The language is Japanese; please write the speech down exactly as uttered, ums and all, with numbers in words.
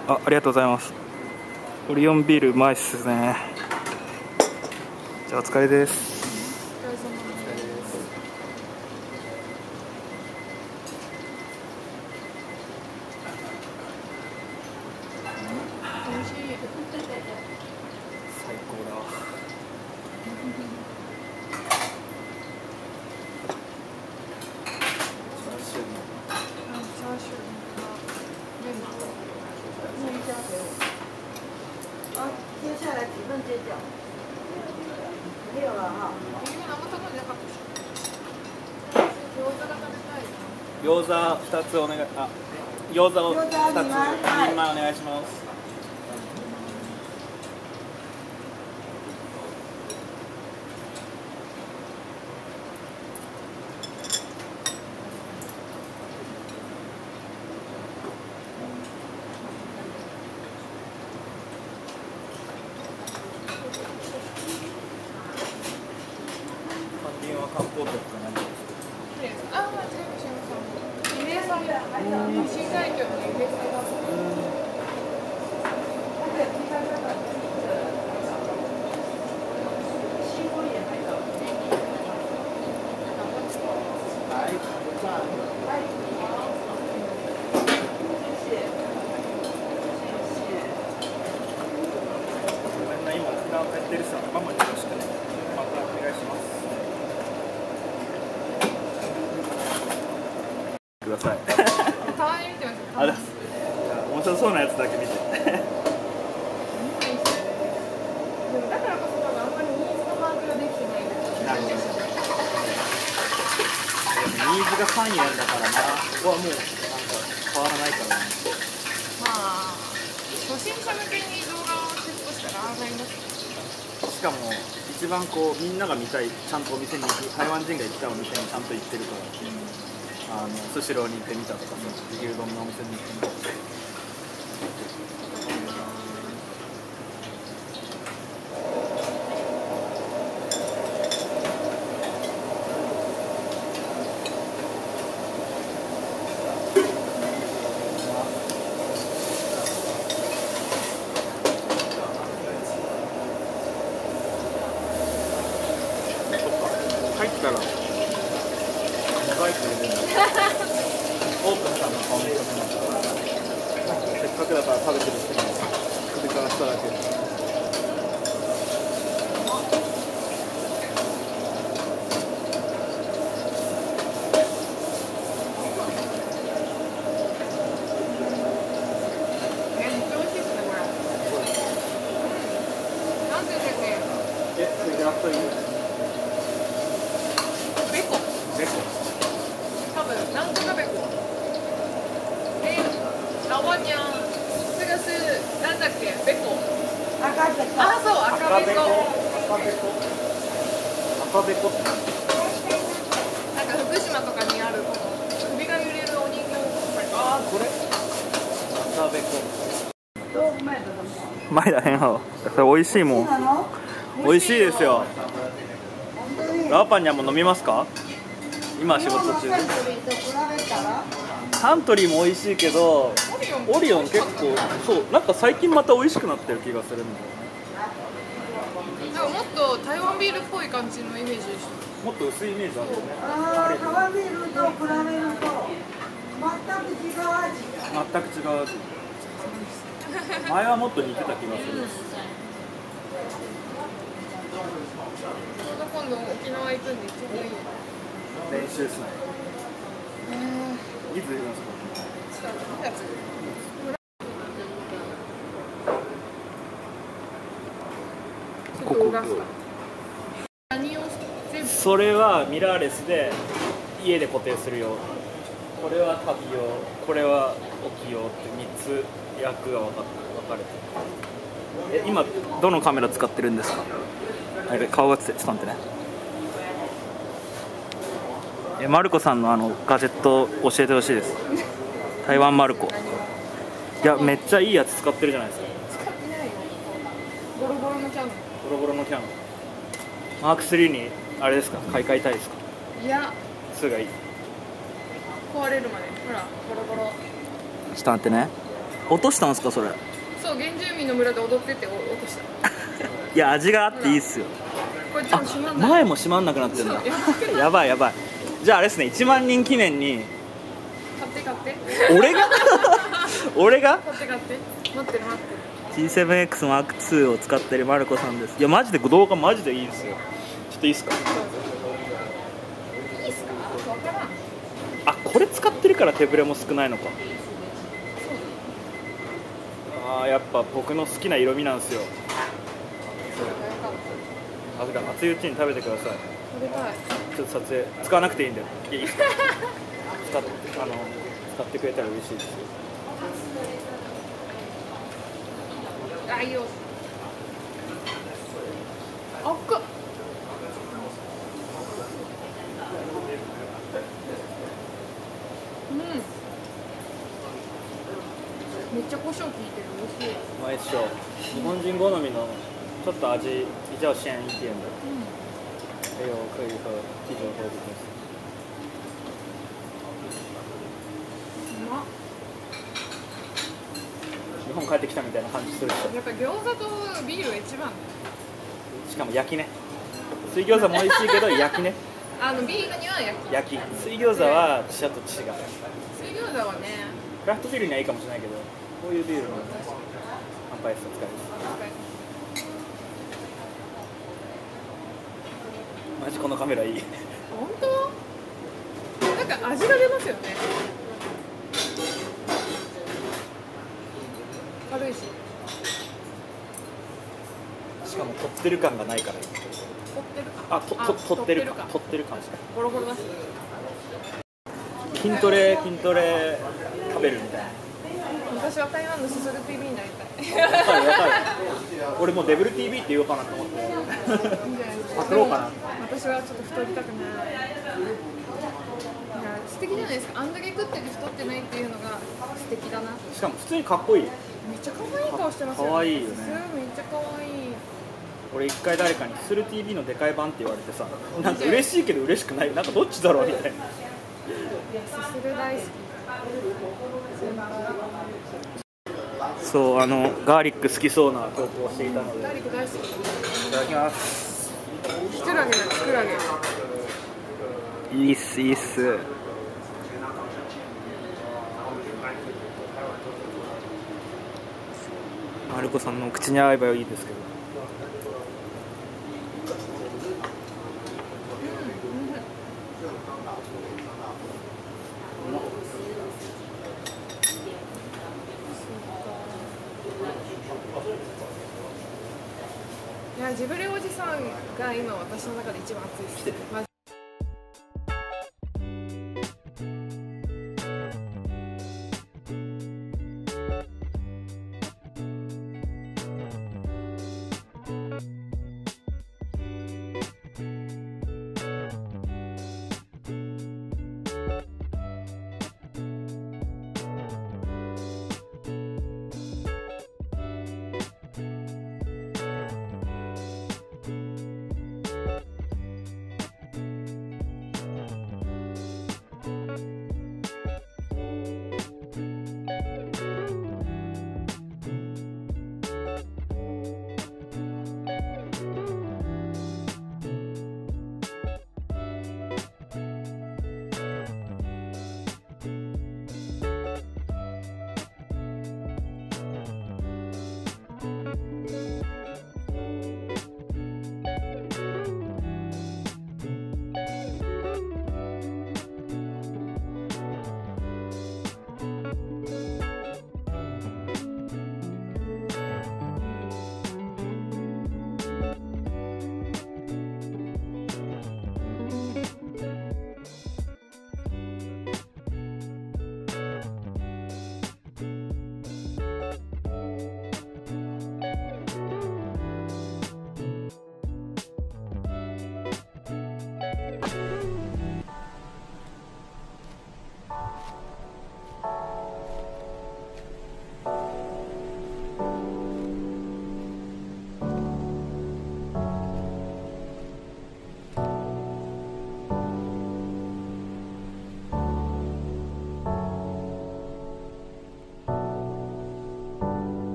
あ、ありがとうございます。オリオンビールうまいっすね。じゃあお疲れです。最高だわ。 接下来几份煎饺？没有了哈。 餃子ふたつお願い。あ、餃子をふたつにまいお願いします。電話観光客じゃないんですか？ ああ、違います。イメージさん、新海峡のイメージさん。 今、沖縄帰ってるさ、ママによろしくね。またお願いします。ください。 可愛い見てます。 あれ、面白そうなやつだけ見て。 でもだからこそ多分あんまりニーズの把握ができてないんですよ。 なるほど。ニーズがさんいなんだからな。ここはもうなんか変わらないからね。 まあ初心者向けに動画をセットしたらああなります。 しかも一番こうみんなが見たいちゃんとお店に行く台湾人が行きたいお店にちゃんと行ってるから、あのスシローに行ってみたとか牛丼のお店に行ってみたとか。入ったらモザイク入れるんだ。オープンさんの顔見たくなった。せっかくだから食べてる人に首から下だけ。え、それでラストいい？ ベコ。 ベコ。 多分なんとかベコ。え、ラワニャン、すぐす、なんだっけ、ベコ。 赤ベコ。 あ、そう、赤ベコ。 赤ベコ。赤ベコって何？ なんか福島とかにあるこの首が揺れるお人形。 ああ、これ。赤ベコ。 どう前だと思う？ 前だへんわ。それ美味しいもん。美味しいですよ。ラーパンニャンも飲みますか？今仕事中。サントリーも美味しいけど、オリオン結構そうなんか最近また美味しくなってる気がするんだよね。 なんかもっと台湾ビールっぽい感じのイメージでした。 もっと薄いイメージあるよね。 ああ、台湾ビールと比べると全く違う味。 全く違う味。前はもっと似てた気がする。 今度沖縄行くんでちょうどいい。 練習する。いつ行きますか？ にがつ。 ここ。 何を全部。 それはミラーレスで家で固定するよ。これは旅用、これは沖用ってみっつ役が分かって分かれてる。え、今どのカメラ使ってるんですか？あれ顔がつって、ちょっと待ってね。え、マルコさんのあのガジェット教えてほしいです。台湾マルコ。いや、めっちゃいいやつ使ってるじゃないですか。 使ってないよ。ボロボロのキャノン。 ボロボロのキャノン。マークスリーにあれですか？買い替えたいですか？ いや、 ツーがいい。 壊れるまで。ほら、ボロボロ。 ちょっと待ってね。 落としたんですかそれ。 そう、原住民の村で踊ってて落とした。 いや味があっていいっすよ。 これちょっと閉まんない。 前も閉まんなくなってるんだ。 そうやばくないやばいやばい。じゃああれですね、いちまん人記念に買って買って俺が俺が買って買って待ってる待ってる。 ジーセブンエックスマークツー を使ってるマルコさんです。いやマジで動画マジでいいですよ。ちょっといいっすか。 いいっすか。わからん。 あ、これ使ってるから手ぶれも少ないのか。あー、やっぱ僕の好きな色味なんですよ。 それがよかった。 あ、普段熱いうちに食べてください。 食べたい。 ちょっと撮影使わなくていいんで。いいですか。使ってあの使ってくれたら嬉しいですよ。 あ、いいよ。あっく。うん。めっちゃ胡椒効いてる。美味しい。 うまいっしょ。日本人好みのちょっと味比較鮮一点的。 うん。 还有可以和啤酒喝的东西。 うまっ。 日本帰ってきたみたいな感じするでしょ。 やっぱ餃子とビールが一番。 しかも焼きね。水餃子も美味しいけど焼きね。 あのビールには焼き。 焼き。水餃子はちょっと違う。 水餃子はね。 クラフトビールにはいいかもしれないけど、こういうビールの乾杯した使いです。マジこのカメラいい。 本当？なんか味が出ますよね。軽いし。 しかも取ってる感がないからいい。 取ってるか。 あ、とと取ってる感、取ってる感しか。 ゴロゴロだし。 筋トレ筋トレ食べるみたいな。 私は台湾のすする ティーブイ になりたい。 わかるわかる。俺もうデブル ティーブイ って言おうかなと思って。パクろうかな。 私はちょっと太りたくない。いや素敵じゃないですか。あんだけ食ってて太ってないっていうのが素敵だな。 しかも普通にかっこいい。 めっちゃ可愛い顔してますよね。 かわいいよねすするめっちゃ可愛い。 俺一回誰かに「スル ティーブイ のでかい版」って言われてさ、なんか嬉しいけど嬉しくない、なんかどっちだろうみたいな。 いやすする大好き。 そう、あのガーリック好きそうな投稿をしていたので、 ガーリック大好き。 いただきます。 キクラゲだキクラゲ。 いいっすいいっす。マルコさんの口に合えばいいですけど。 いやジブリおじさんが今私の中で一番熱いです。